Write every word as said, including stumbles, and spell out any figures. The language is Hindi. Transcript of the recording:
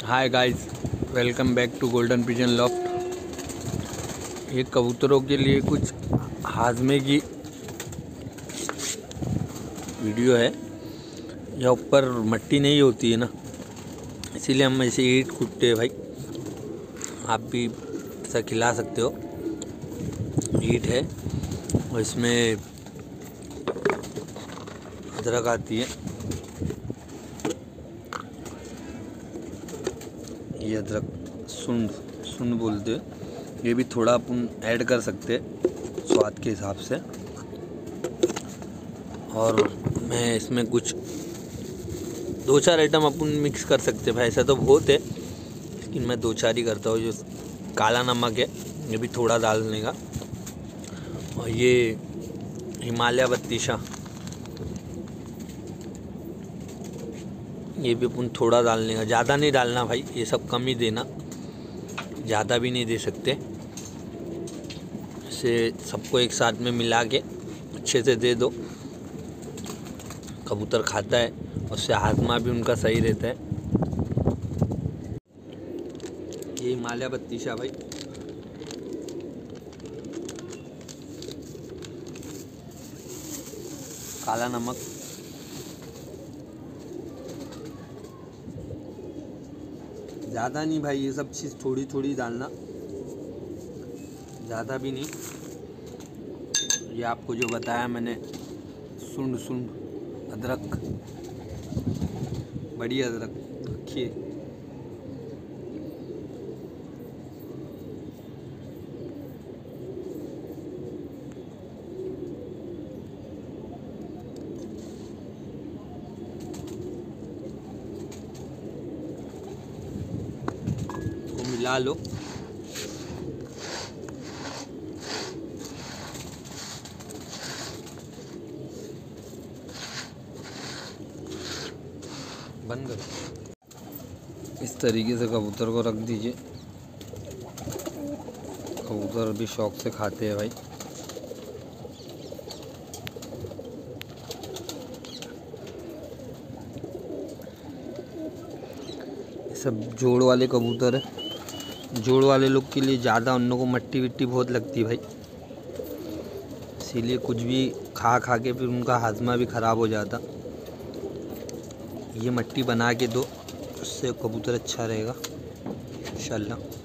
Hi guys, welcome back to golden pigeon loft. ये कबूतरों के लिए कुछ हाजमे की वीडियो है। यहाँ ऊपर मट्टी नहीं होती है ना, इसीलिए हम ऐसे ईंट कूटते हैं भाई। आप भी ऐसा खिला सकते हो। ईंट है और इसमें अदरक आती है। ये अदरक सुंड सुंड बोलते हैं। ये भी थोड़ा अपन ऐड कर सकते हैं स्वाद के हिसाब से। और मैं इसमें कुछ दो चार आइटम अपन मिक्स कर सकते हैं भाई। ऐसा तो बहुत है, लेकिन मैं दो चार ही करता हूँ। जो काला नमक है ये भी थोड़ा डालने का, और ये हिमालय बत्तीशा ये भी अपन थोड़ा डालने का, ज़्यादा नहीं डालना भाई। ये सब कम ही देना, ज़्यादा भी नहीं दे सकते। इसे सबको एक साथ में मिला के अच्छे से दे दो। कबूतर खाता है, उससे हाजमा भी उनका सही रहता है। ये हिमालय बत्तीशा भाई, काला नमक, ज़्यादा नहीं भाई। ये सब चीज़ थोड़ी थोड़ी डालना, ज़्यादा भी नहीं। ये आपको जो बताया मैंने, सुंड सुंड अदरक, बड़ी अदरक रखिए। इसको मिला लो। बंद करो। इस तरीके से कबूतर को रख दीजिए। कबूतर भी शौक से खाते हैं भाई। ये सब जोड़ वाले कबूतर है। जोड़ वाले लोग के लिए ज़्यादा उन लोगों को मट्टी विट्टी बहुत लगती है भाई, इसीलिए कुछ भी खा खा के फिर उनका हाजमा भी ख़राब हो जाता। ये मट्टी बना के दो, उससे कबूतर अच्छा रहेगा इंशाल्लाह।